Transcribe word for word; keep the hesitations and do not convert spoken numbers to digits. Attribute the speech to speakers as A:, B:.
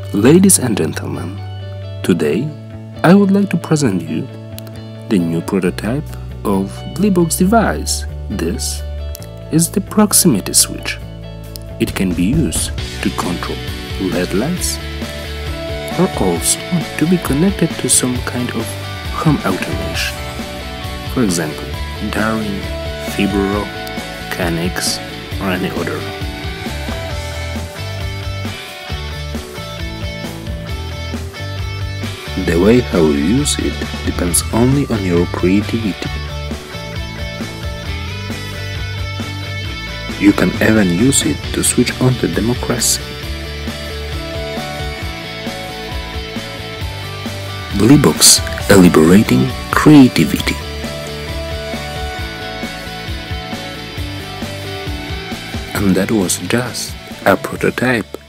A: Ladies and gentlemen, today I would like to present you the new prototype of blebox device. This is the proximity switch. It can be used to control L E D lights or also to be connected to some kind of home automation. For example, Darwin, Fibro, Canix or any other. The way how you use it depends only on your creativity. You can even use it to switch on the democracy. Blebox, liberating creativity. And that was just a prototype.